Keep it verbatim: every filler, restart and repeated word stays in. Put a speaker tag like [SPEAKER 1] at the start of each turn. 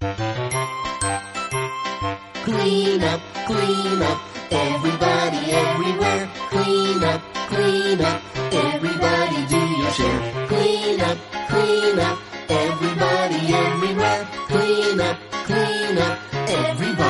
[SPEAKER 1] Clean up, clean up, everybody everywhere. Clean up, clean up, everybody do your share. Clean up, clean up, everybody everywhere. Clean up, clean up, everybody.